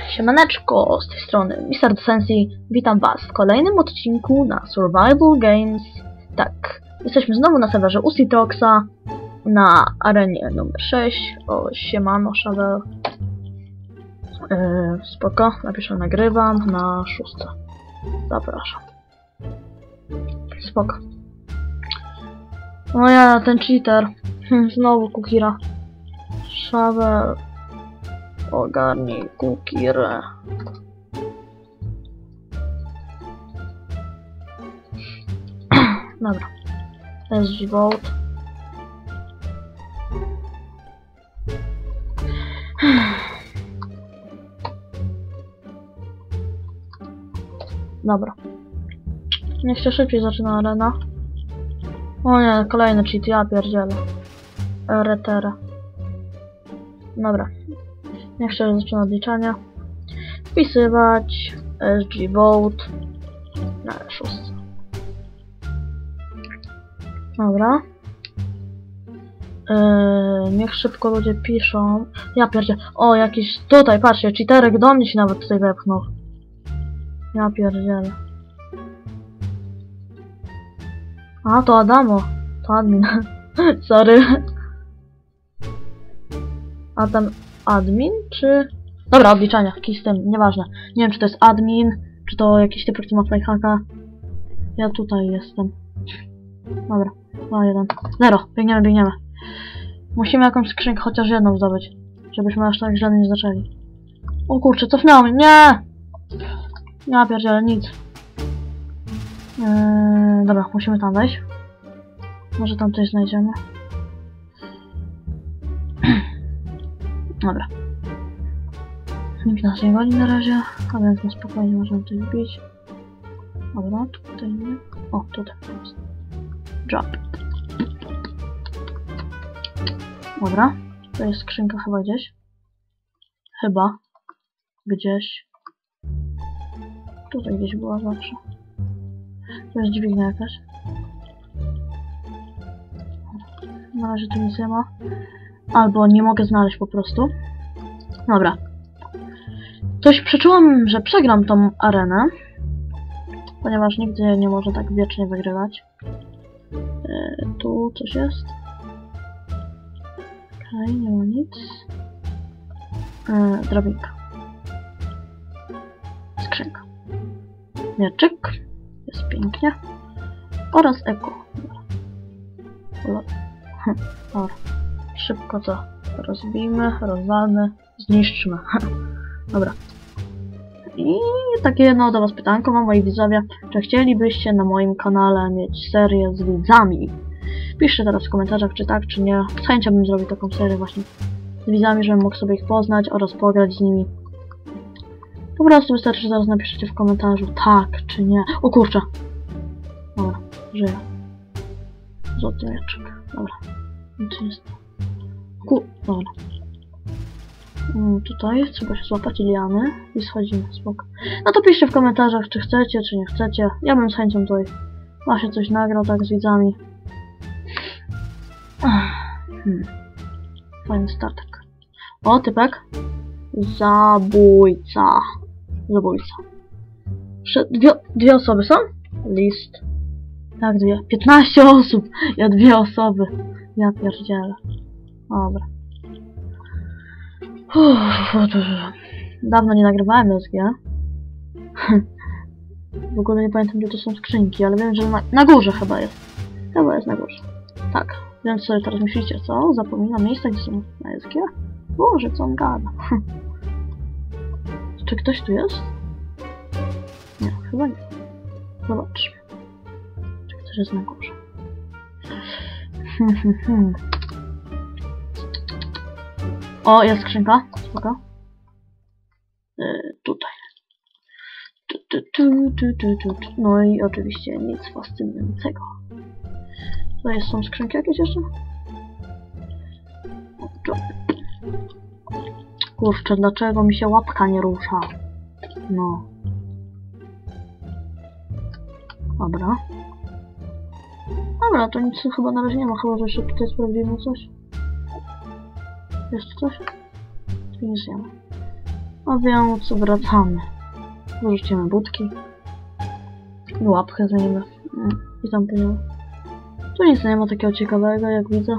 Siemaneczko, z tej strony Mr. Sensi. Witam was w kolejnym odcinku na Survival Games. Tak, jesteśmy znowu na serwerze Usitoxa na arenie numer 6. O, siemano, Shadow. Spoko, napiszę nagrywam na 6. Zapraszam. Spoko. O ja, ten cheater. Znowu Kukira. Shadow. Ogarnij Kukirę. Dobra. SG Vote. Dobra. Niech się szybciej zaczyna arena. O nie, kolejny cheat, ja pierdzielę. Retera. Dobra. Niech się zaczyna odliczania. Wpisywać SG Vote na 6. Dobra. Niech szybko ludzie piszą. Ja pierdzielę. O, jakiś tutaj, patrzcie, cheaterek do mnie się nawet tutaj wepchnął. Ja pierdzielę. A, to Adamo. To admin. Sorry. A ten admin, czy... Dobra, odliczania, kij z tym, nieważne. Nie wiem, czy to jest admin, czy to jakiś typ, który ma flyhacka. Ja tutaj jestem. Dobra, 2, 1. 0, biegniemy. Musimy jakąś skrzynkę, chociaż jedną zdobyć. Żebyśmy aż tak źle nie zaczęli. O kurczę, cofnęło mnie, nie! Ja pierdzielę, nic. Dobra, musimy tam wejść. Może tam coś znajdziemy. Dobra. Nikt nas nie goni na razie, a więc na spokojnie możemy coś wbić. Dobra, tutaj nie. O, tutaj jest. Drop. Dobra, to jest skrzynka chyba gdzieś. Chyba. Gdzieś. Tutaj gdzieś była zawsze. To jest dźwignia jakaś. Na razie tu nic nie ma. Albo nie mogę znaleźć po prostu. Dobra. Coś przeczułam, że przegram tą arenę. Ponieważ nigdy nie można tak wiecznie wygrywać. Tu coś jest. Okej, nie ma nic. Drabinka. Skrzynka. Mieczyk. Jest pięknie. Oraz eko. Dobra. Szybko to rozbijmy, rozwalmy, zniszczmy. Dobra. I takie jedno do was pytanko mam, moi widzowie. Czy chcielibyście na moim kanale mieć serię z widzami? Piszcie teraz w komentarzach, czy tak, czy nie. Z chęcią bym zrobił taką serię właśnie z widzami, żebym mógł sobie ich poznać oraz pograć z nimi. Po prostu wystarczy, że zaraz napiszecie w komentarzu tak, czy nie. O kurczę! Dobra, żyję. Złoty mieczek. Dobra. Nic nie jest. Dobra. Tutaj trzeba się złapać liany i schodzimy, spoko. No to piszcie w komentarzach, czy chcecie, czy nie chcecie. Ja bym z chęcią tutaj właśnie coś nagrał tak z widzami. Fajny startek. O, typek. Zabójca. Dwie osoby są? List. Tak, 15 osób. Ja 2 osoby. Ja pierdzielę. Dobra. Dawno nie nagrywałem SG. W ogóle nie pamiętam, gdzie to są skrzynki, ale wiem, że na górze chyba jest. Chyba jest na górze. Tak. Więc sobie teraz myślicie, co? Zapominam miejsca, gdzie są na SG? Boże, co on gada. Czy ktoś tu jest? Nie, chyba nie. Zobaczmy. Czy ktoś jest na górze? O, jest skrzynka. Spoko. Tutaj. No i oczywiście nic fascynującego. Są skrzynki jakieś jeszcze? Kurczę, dlaczego mi się łapka nie rusza? No. Dobra. Dobra, to nic chyba na razie nie ma. Chyba, że jeszcze tutaj sprawdzimy coś. Jest tu coś? Tu nic nie ma. A więc wracamy. Wyrzucimy budki. Łapkę zajmiemy. I tam płyniemy. Tu nic nie ma takiego ciekawego, jak widzę.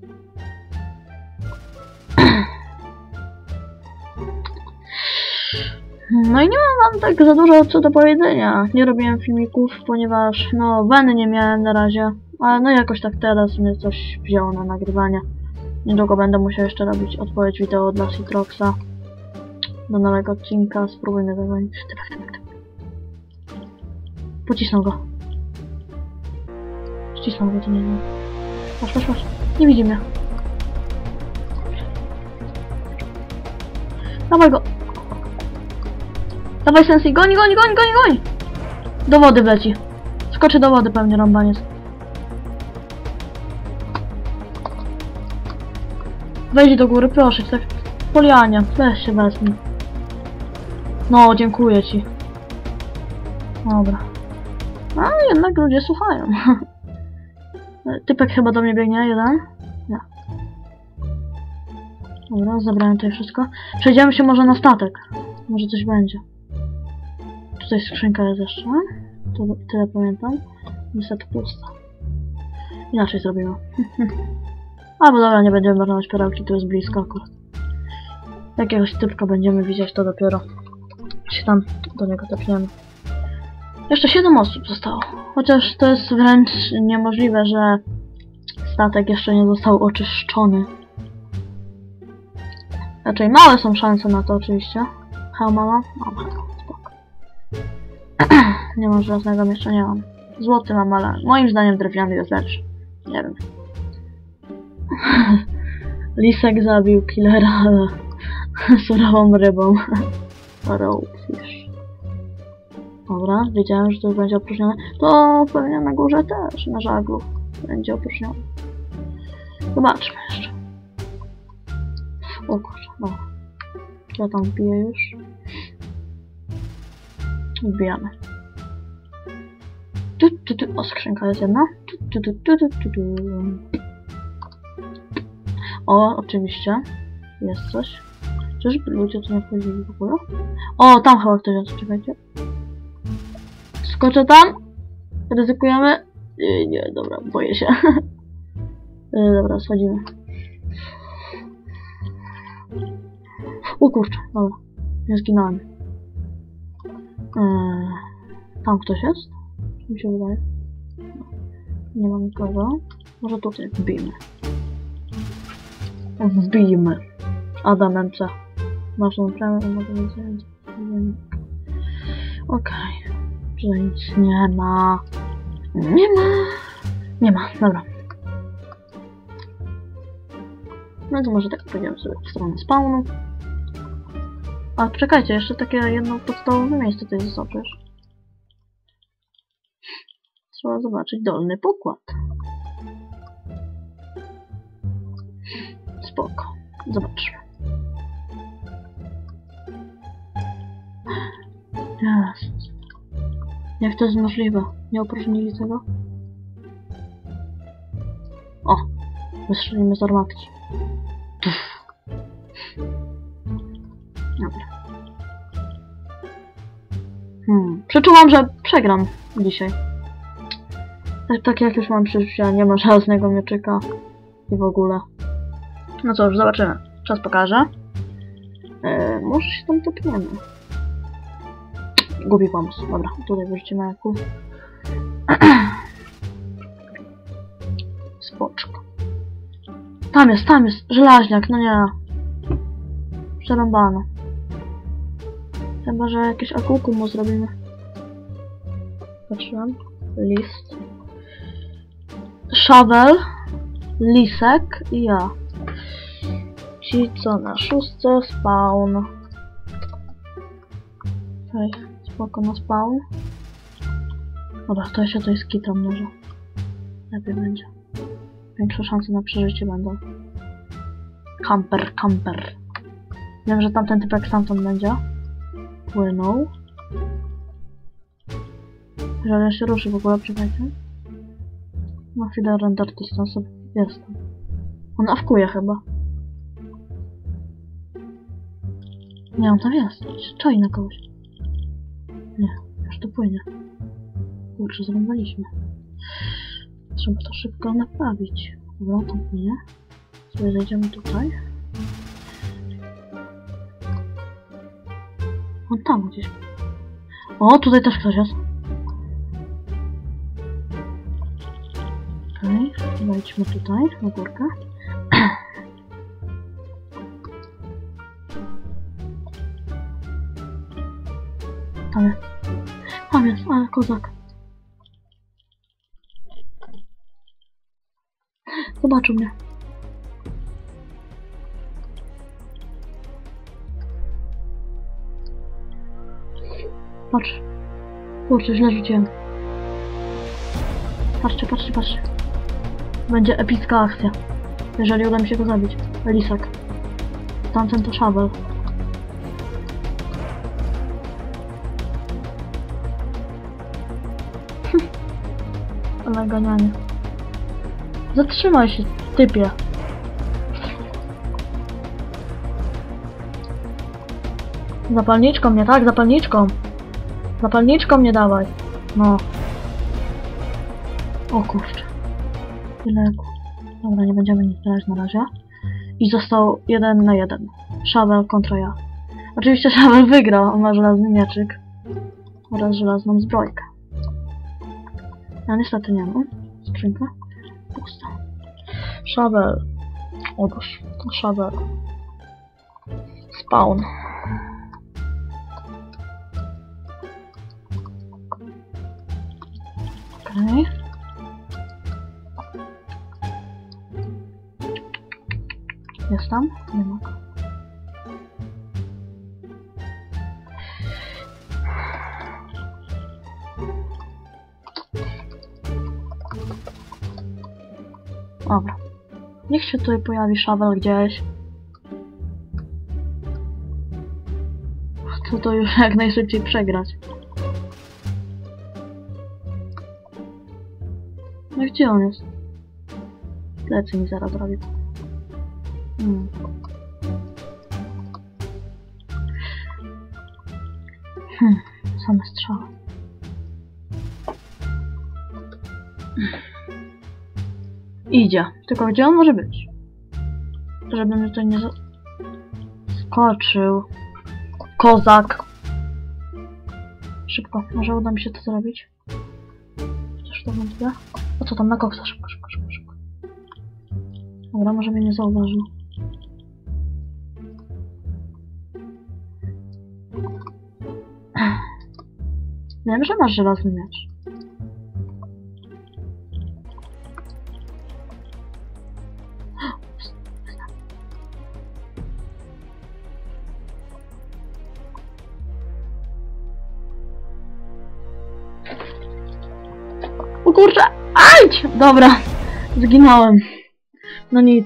No i nie mam wam tak za dużo co do powiedzenia. Nie robiłem filmików, ponieważ no weny nie miałem na razie. Ale no jakoś tak teraz mnie coś wzięło na nagrywanie. Niedługo będę musiał jeszcze robić odpowiedź wideo dla Citroxa. Do nowego odcinka. Spróbujmy zadzwonić. Typek. Pocisnął go. Ścisnął go, to nie wiem. Patrz. Nie widzi mnie. Dawaj go. Dawaj Sensi, goń! Do wody wleci. Skoczy do wody pewnie rąbaniec. Wejdź do góry, proszę cię, tak. Poliania, weź się wezmij. No, dziękuję ci. Dobra. A jednak ludzie słuchają. Typek chyba do mnie biegnie, jeden. Nie. Dobra, zabrałem tutaj wszystko. Przejdziemy się może na statek. Może coś będzie. Tutaj skrzynka jest jeszcze. To tyle pamiętam. Niestety pusta. Inaczej zrobimy. Albo dobra, nie będziemy marnować perełki, to jest blisko akurat. Jakiegoś typka będziemy widzieć, to dopiero się tam do niego tepniemy. Jeszcze 7 osób zostało. Chociaż to jest wręcz niemożliwe, że statek jeszcze nie został oczyszczony. Raczej małe są szanse na to oczywiście. Hej mama? Mam, spoko. Nie mam żadnego, jeszcze nie mam. Złoty mam, ale moim zdaniem drewniany jest lepszy. Nie wiem. Lisek zabił killera surową rybą. Ropefish. Dobra, wiedziałem, że to będzie opróżnione. To pewnie na górze też, na żaglu będzie opróżnione. Zobaczmy jeszcze. O kurczę, dobra. Ja tam wbiję już. Wbijamy. O, skrzynka jest jedna. O, oczywiście. Jest coś. Czyżby ludzie tu nie wchodzili w ogóle? O, tam chyba ktoś jest, czekajcie. Skoczę tam. Ryzykujemy. Nie, dobra, boję się. Dobra, schodzimy. O kurczę, dobra. Nie zginąłem. Tam ktoś jest? Mi się wydaje. Nie ma nikogo. Może tutaj wbijmy. Wbijmy. Adam MC. Masz tą premię, mogę wiedzieć. Okej. Tutaj nic nie ma. Nie ma, dobra. No to może tak pójdziemy sobie w stronę spawnu. A czekajcie, jeszcze takie jedno podstawowe miejsce tutaj zostało przecież. Trzeba zobaczyć dolny pokład. Spoko. Zobaczmy. Jest. Jak to jest możliwe? Nie opróżnili tego? O! Wystrzelimy z armatki. Dobra. Przeczułam, że przegram dzisiaj. Tak jak już mam przeczucia, nie ma żadnego mieczyka i w ogóle. No co, już zobaczymy. Czas pokaże. Może się tam topniemy. Głupi pomysł. Dobra, tutaj wyrzucimy jaku. Spoczko. Tam jest żelaźniak, no nie. Przerąbane. Chyba, że jakieś akuku mu zrobimy. Patrzyłem. List. Shovel. Lisek i ja. Ci co na 6 spawn. Okej, spoko na spawn. Dobra, to ja się tutaj skitam może. Lepiej będzie. Większe szanse na przeżycie będą. Camper. Wiem, że tamten typek stamtąd będzie. Płynął. Że się ruszy w ogóle, czekajcie. No chwilę render distance jest tam. On awkuje chyba. Nie, on tam jest. Czai na kogoś. Nie, już to płynie. Kurczę, zarąbaliśmy. Trzeba to szybko naprawić. Dobra, tam płynie. Sobie zejdziemy tutaj. On tam gdzieś. O, tutaj też ktoś jest. Okej, wejdźmy tutaj, na górkę. Tam jest, ale kozak. Zobaczył mnie. Patrz. Kurczę, źle rzuciłem. Patrzcie, patrzcie, patrzcie. Będzie epicka akcja. Jeżeli uda mi się go zabić. Lisak. Tamten to szabel. Ale ganianie. Zatrzymaj się, typie. Zapalniczką mnie, tak? Zapalniczką. Zapalniczką mnie dawaj. No. O kurczę. Ile... Dobra, nie będziemy nic grać na razie. I został 1 na 1. Szabel kontra ja. Oczywiście Szabel wygrał, on ma żelazny mieczyk. Oraz żelazną zbrojkę. Ja niestety nie mam. Skrzynka. Pusta. Szabel. Otóż. Szabel. Spawn. Okej. Jest tam? Nie ma. Dobra. Niech się tutaj pojawi Szabel gdzieś. Chcę to już jak najszybciej przegrać. No gdzie on jest? Plecy mi zaraz robi. Same strzały. Idzie. Tylko gdzie on może być? Żeby mnie tutaj nie skoczył. Kozak. Szybko. Może uda mi się to zrobić? Chociaż to wątpię. O co tam na koksa? Szybko, szybko, szybko, szybko. Dobra, może mnie nie zauważył. Wiem, że masz żelazny miecz. O kurczę! Ajdź! Dobra, zginąłem. No nic.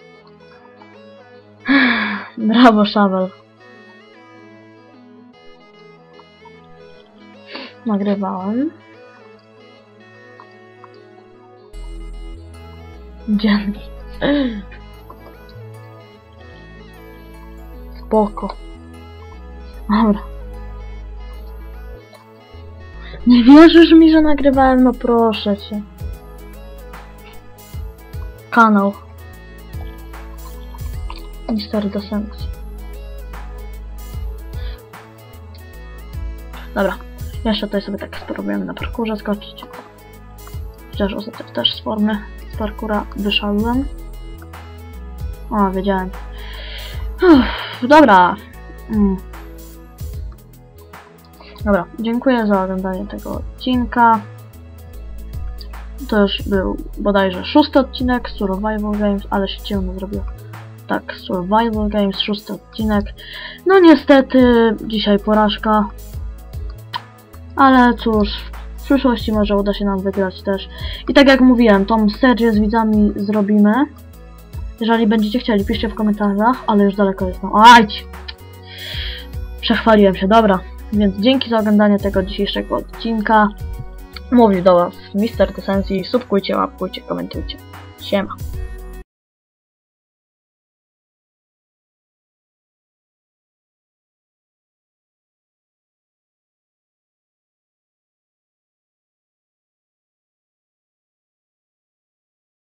Brawo, Szabel. Nagrywałem. Dzięki. Spoko. Dobra. Nie wierzysz mi, że nagrywałem? No proszę cię. Kanał. Mister Desencji. Dobra. Jeszcze tutaj sobie tak spróbujemy na parkurze skoczyć. Chociaż ostatnio też z formy z parkura wyszedłem. O, wiedziałem. Dobra. Dobra, dziękuję za oglądanie tego odcinka. To już był bodajże 6. odcinek Survival Games, ale się ciemno zrobiło. Tak, Survival Games, 6. odcinek. No niestety, dzisiaj porażka. Ale cóż, w przyszłości może uda się nam wygrać też. I tak jak mówiłem, tą serię z widzami zrobimy. Jeżeli będziecie chcieli, piszcie w komentarzach, ale już daleko jest. No, ajdź! Przechwaliłem się, dobra. Więc dzięki za oglądanie tego dzisiejszego odcinka. Mówił do was Mister Desencji. Subskrypujcie, łapkujcie, komentujcie. Siema.